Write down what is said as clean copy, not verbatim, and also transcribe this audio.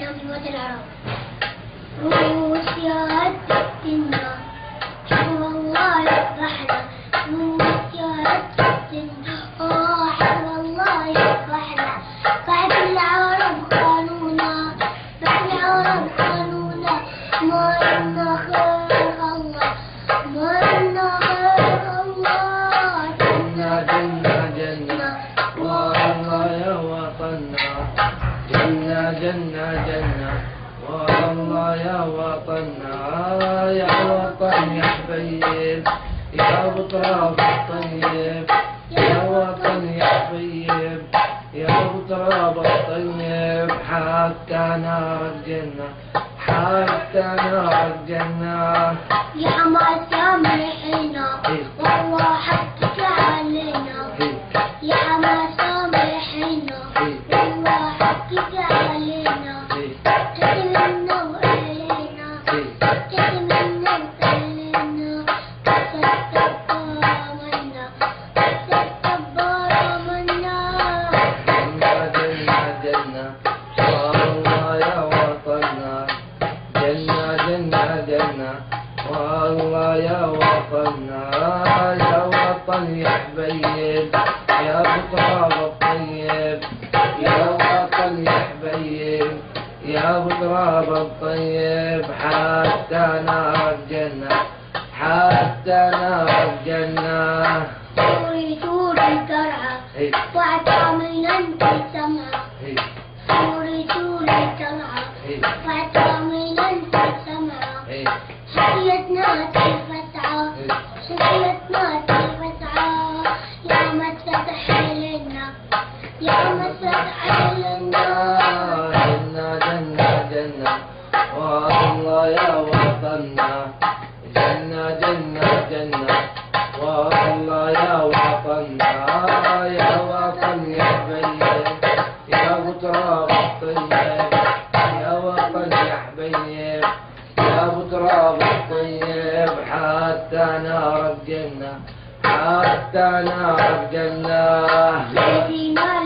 محمد العرب. روسيا هدت النار، حب الله يذبحنا. روسيا هدت النار، حب الله يذبحنا. بعد العرب قانونا، بعد العرب قانونا. ما لنا خير الله، ما لنا خير الله. جنة جنة جنة والله يا وطننا. جنة جنة جنة والله يا وطننا. يا وطن يا حبيب يا بتراب الطيب. يا وطن يا حبيب يا بتراب الطيب. حتى نار الجنة، حتى نار الجنة. يا حماس يا ملحنا والله حقك علينا. يا حماس يا ملحنا والله حقك علينا. تتمنى وإلينا، تتمنى وإلينا. تتكبر منا، تتكبر منا. جنة جنة جنة والله يا وطننا. جنة جنة جنة والله يا وطننا. يا وطن يا حبيب يا بتراب الطيب. يا وطن يا حبيب يا بتراب الطيب. حتى نار الجنة، حتى نار الجنة. سوري سوري ترعى وعطامي انت سمعة. سوري سوري ترعى وعطامي انت سمعة. حكيتنا تلفتعة، حكيتنا تلفتعة. يا ما تفتح لنا، يا ما تفتح لنا. جنة جنة جنة والله يا وطننا. جنة جنة جنة والله يا وطننا. يا وطن يا حبيب يا بتراب الطيب. يا وطن يا حبيب يا بتراب الطيب. حتى نار الجنة، حتى نار الجنة.